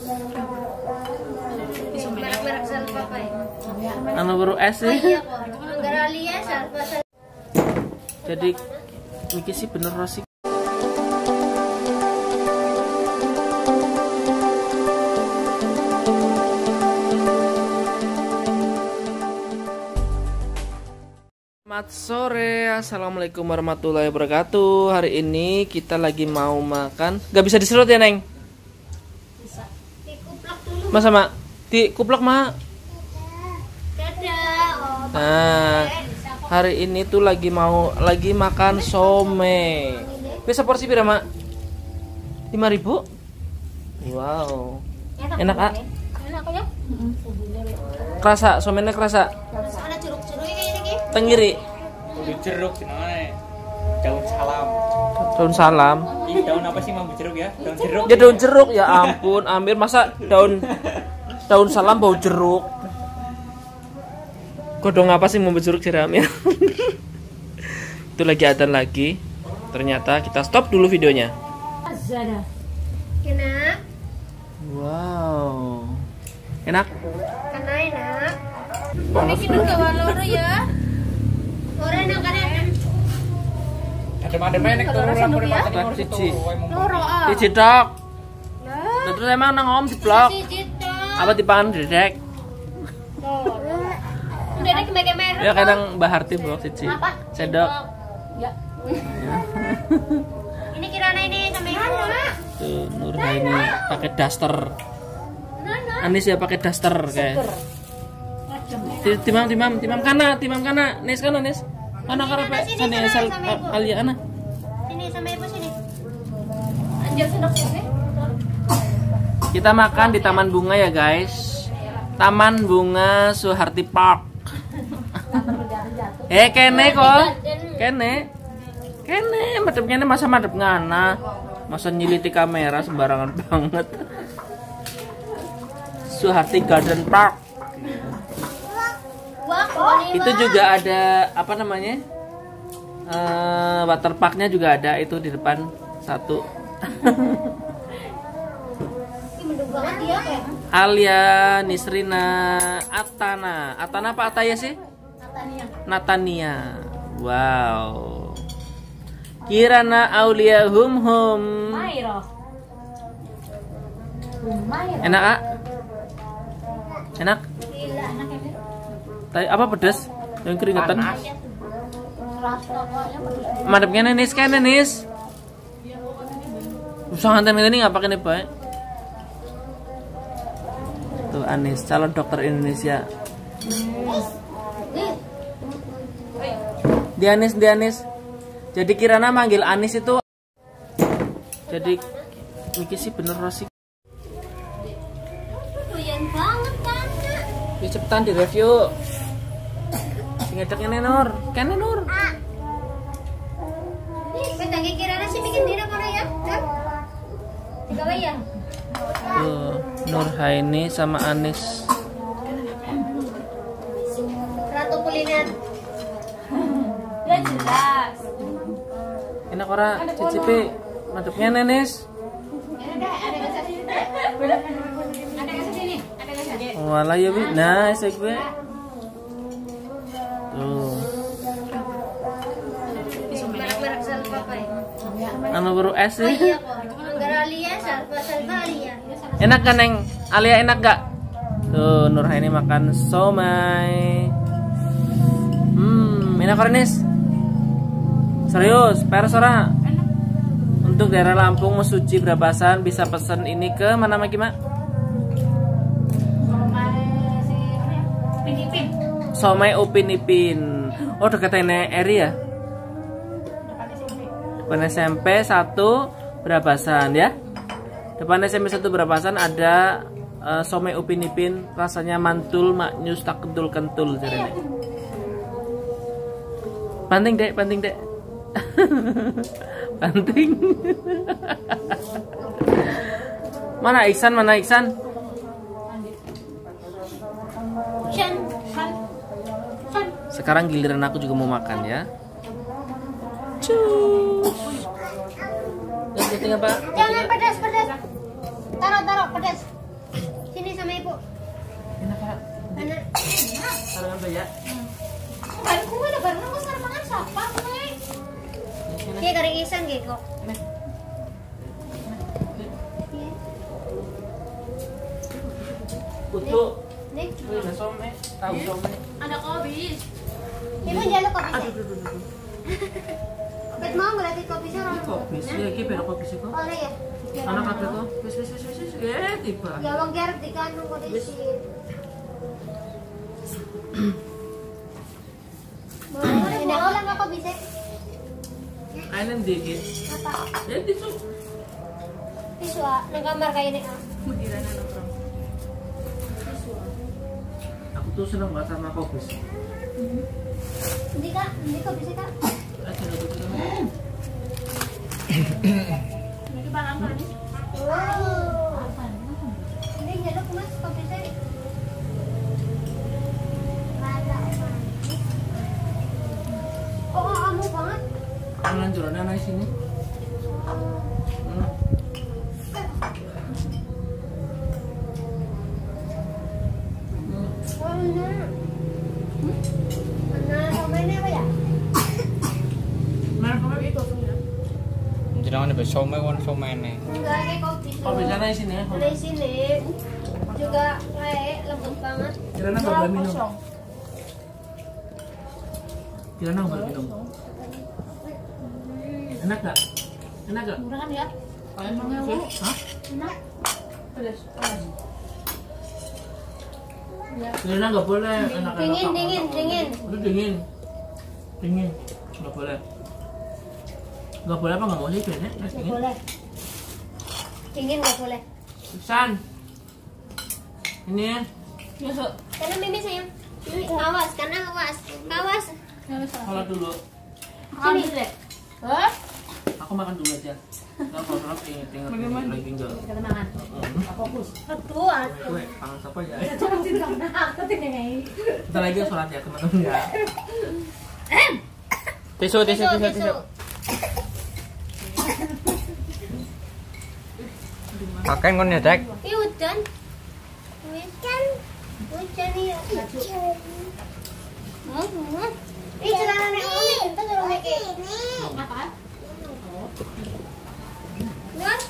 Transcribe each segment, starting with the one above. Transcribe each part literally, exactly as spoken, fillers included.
Merek-merek salva apa ya? Anu baru es sih. Iya kok. Anggara Alia salva. Jadi iki sih bener Rosi. Selamat sore, assalamualaikum warahmatullahi wabarakatuh. Hari ini kita lagi mau makan. Gak bisa diserut ya Neng? Bisa. Dikuplak dulu. Mas sama dikuplak mak. Dadah. Oh, Nah, hari ini tuh lagi mau lagi makan somai. Bisa porsi berapa mak? lima ribu. Wow. Enak ah? Enak ya? Kerasa, somainya kerasa. Ada jeruk-jeruk kayak gini. Tenggiri. Bambu jeruk namanya. Daun salam. Daun salam. Ini daun apa sih bambu jeruk ya? Daun jeruk. Ya daun jeruk ya ampun, ambil masa daun daun salam bau jeruk. Kodong apa sih bambu jeruk siramnya? Itu lagi adzan lagi. Ternyata kita stop dulu videonya. Enak. Wow. Enak? Karena enak. Bikin ke waloro ya. Orang enak kan enak. Adem-adem nek turun lampu mata Lah cici. Loro ah. Cici dok. Lah. Terus emang nang om diblok. Siji tok. Apa dipangan dedek? Udah ada kemer-kemer. Ya kadang Mbak Harti blok cici. Apa? Sedok. Ya. Ini kirana ini sama ibu. Tuh Nurhaini pakai daster. Anis ya pakai daster kayak. Ti- Timam timam timam kana timam kana nis kana nis. Kana karepe kana asal Alia ana. Sini sama ibu sini. Anjir sendak sini. Kita makan di taman bunga ya guys. Taman Bunga Suharti Park. Eh kene kok. Kene. Kene madep kene masa madep ngana. Masa nyiliti kamera sembarangan banget. Suharti Garden Park. Wah, Itu juga ada apa namanya? Eh water parknya juga ada itu di depan satu. mendung banget dia kayak. Alia, Nisrina, Atana. Atana apa Ataya sih? Natania. Natania. Wow. Kirana Aulia Hum Hum. Mairo. Mairo. Enak ah? Enak? Gila, enak ya. Tapi apa pedas? Yang keringetan? Rasanya pedes. Madepnya Nis kan Nis. Usah nganten ini nggak pakai nih Pak. Tuh Anis, calon dokter Indonesia. Di Anis, di Anis. Jadi Kirana manggil Anis itu. Jadi ini sih bener Rosi. Doyan banget kan. Ya cepetan di review. Ngedeknya Nur, kan Nur. Petanggi kirana sih bikin dina kono ya. Kan? Gawe ya. Tuh, Nurhaini sama Anis. Ratu kuliner. Ya jelas. Enak ora cicipi madepnya Nenis. Ada ke sini. Ada ke sini. Walah ya Bi. Nah, esek gue. Tuh. Merek-merek salva apa ya? Anu baru es sih. Iya kok. Anggara Alia salva salva Alia. Enak kan Neng? Alia enak gak? Tuh Nurhaini makan somai. Hmm, enak kan Nis? Serius, peres ora? Untuk daerah Lampung Mesuci Brabasan bisa pesan ini ke mana lagi Mak? Pinipin. Somai Upin Ipin. Oh dekat Nenek Eri ya? Depan S M P satu Brabasan ya. Depan S M P satu Brabasan ada uh, somai Upin Ipin, rasanya mantul maknyus tak kentul kentul jarene. Panting dek, panting dek. Panting. Mana Iksan, mana Iksan? San, san, san. Sekarang giliran aku juga mau makan ya. Cus. Yang penting apa? Jangan pedas pedas. Taruh taruh pedas. nanti. Taruh apa ya? Baru kue lah baru nggak sekarang makan siapa kue? Kayak kari isan gitu kok. Kutu. Nih, Wih, ada some, tahu some. ada kopi. Ibu jangan kopi. Aduh, aduh, aduh, aduh. Bet mau ngelatih kopi sih orang. Kopi sih, iki beda kopi sih kok. Oh ya. Anak apa tuh? Wis wis wis wis. Eh, tiba. Ya wong garap dikandung kok diisi. Ini aku lang ako bisa. Ayo dikit. Apa? Ya tisu. Tisu ah, nang kamar kayak ini ah. Aku tuh seneng banget sama kopi. Hindi kak, hindi ko bisa kak. Aja dulu kita. Hindi ba lang kani? Wow. Hindi jaluk mas kopi saya. Oh, kamu banget. Tangan jurannya naik sini. Hmm. Oh, ini. Mana sama ini apa ya? Mana kopi itu? Jangan ada some kan some ini. Enggak, kayak kopi. Kopi sana di sini ya. Dari sini juga kayak lembut banget. Kirana nggak boleh minum. Kirana nggak boleh minum. Enak gak? Enak gak? Murah kan ya? Emangnya bu? Hah? Enak. Pedas. Kirana nggak boleh. Enak-enak. Dingin, dingin, dingin. Itu dingin. Dingin. Nggak boleh. Nggak boleh apa nggak boleh kan ya? Nggak boleh. Dingin nggak boleh. San. Ini ya. Karena Mimi sayang. Mimi awas, karena awas. Awas. Sholat dulu. Sini deh. Hah? Aku makan dulu aja. Nggak kalau sholat tinggal tinggal lagi tinggal. Kita makan. Fokus. Betul. Kue, pangan siapa ya? Jangan tidur karena aku tinggal. Kita lagi sholat ya teman-teman ya. Tisu, tisu, tisu, tisu. Pakai kon ya, Cek. Ini hujan. Hujan. Hujan ya. Hmm. Ini celana nek Umi, kita suruh nek ini. Apa? Lihat.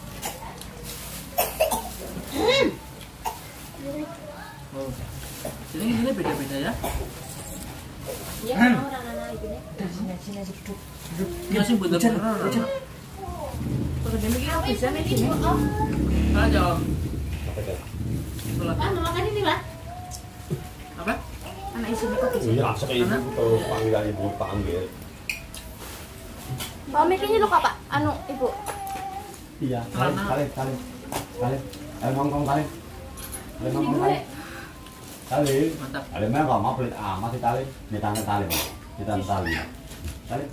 Oh. Sini sini beda-beda ya. Iya, orang anak itu deh. Sini sini duduk. Duduk. Ya sih bener-bener. Kalau dia mikir bisa nih ini. Kalau jawab. Sholat. Ah, makan ini, Pak. Apa? Anak isinya kok gitu. Iya, asal ibu tuh panggilan ibu panggil. Bawa mic-nya dulu, Pak. Anu, Ibu. Iya, kali kali kali. Kali. Kali ngomong kali. Kali ngomong kali. Kali. Mantap. Ada mana kok mau pelit amat sih kali. Ditanya tali, Pak. Ditanya tali. Kali.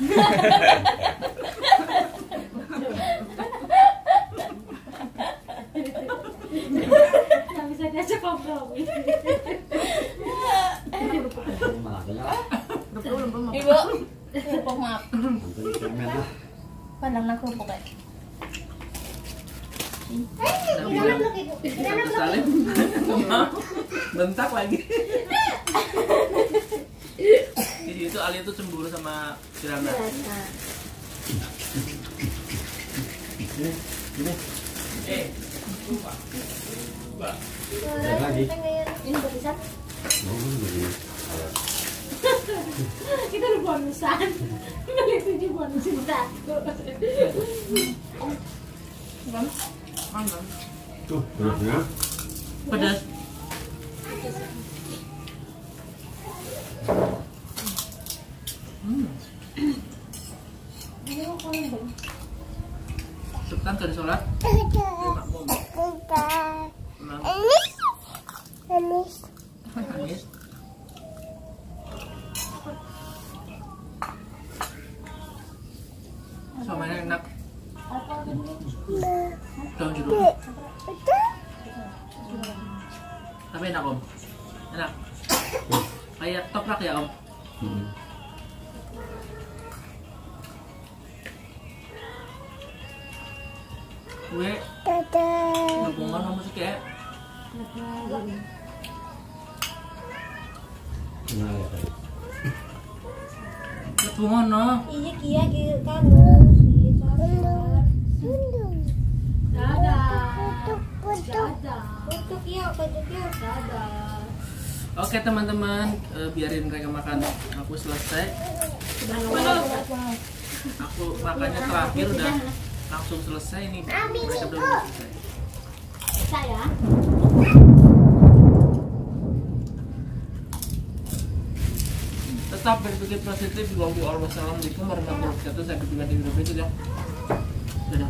Nggak bisa diajak kompromi. Ibu, kerupuk maaf. Pandang nak kerupuk ya. Salim. Bentak lagi. Jadi itu Ali itu cemburu sama Kirana. Ini, ini. Eh, lagi. Ini bisa. Oh, jadi. Kita udah bonusan. Beli tujuh bonusin satu. Tuh, terusnya. pedas. Hmm. Sultan dari sholat. Nangis. Nangis. Somanya enak. Daun jeruk. Tapi enak om. Enak. Kayak toprak ya om. Hmm. Gue hubungan sama musik ya. Nah, ya tadi. Lebu ngono. Iya kia kia kanu. Iya sabar. Dadah. Dadah. Kutuk ya, kutuk ya. Dadah. Oke teman-teman, eh, biarin mereka makan. Aku selesai. Aku makannya terakhir udah langsung selesai nih. Mereka belum selesai. Saya. Tetap berpikir positif. Wassalamualaikum warahmatullahi wabarakatuh. Sampai jumpa di video berikutnya. Dadah.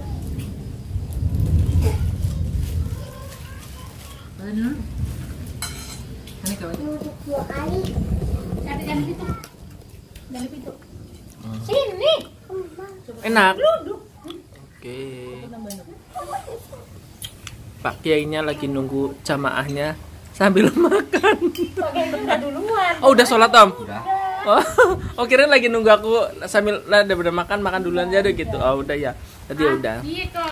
Dadah dulu. Ini kawan. Dua kali. Cari jam itu. Jam itu. Sini. Enak. Oke. Pak Kiainya lagi nunggu jamaahnya sambil makan. Duluan. Oh udah sholat Om? Udah. Oh, oh kirain lagi nunggu aku sambil lah udah makan makan duluan aja deh gitu. Oh udah ya. Tadi udah.